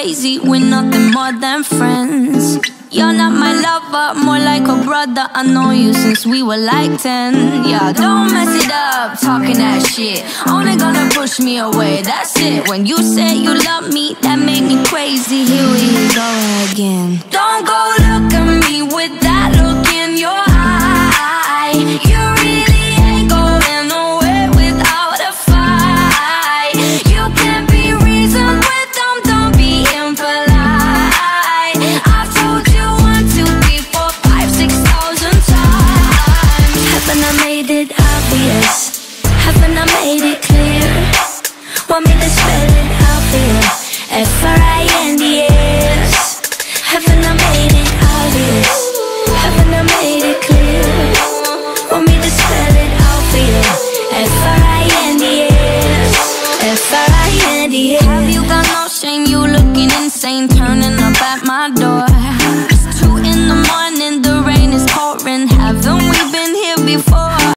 crazy, we're nothing more than friends. You're not my lover, more like a brother. I know you since we were like 10. Yeah, don't mess it up, talking that shit. Only gonna push me away, that's it. When you said you love me, that made me crazy. Here we go again. Don't go look at me with that look in your eye. You really ain't going nowhere without a fight. You can't be reasoned with them, don't be impolite. I've told you 1, 2, 3, 4, 5, 6,000 times. Haven't I made it obvious? Haven't I made it clear? Want me to spell it out for you? F-R-I-N-D-S. Haven't I made it obvious? Haven't I made it clear? Want me to spell it out for you? F-R-I-N-D-S. F-R-I-N-D-S. Have you got no shame? You looking insane, turning up at my door.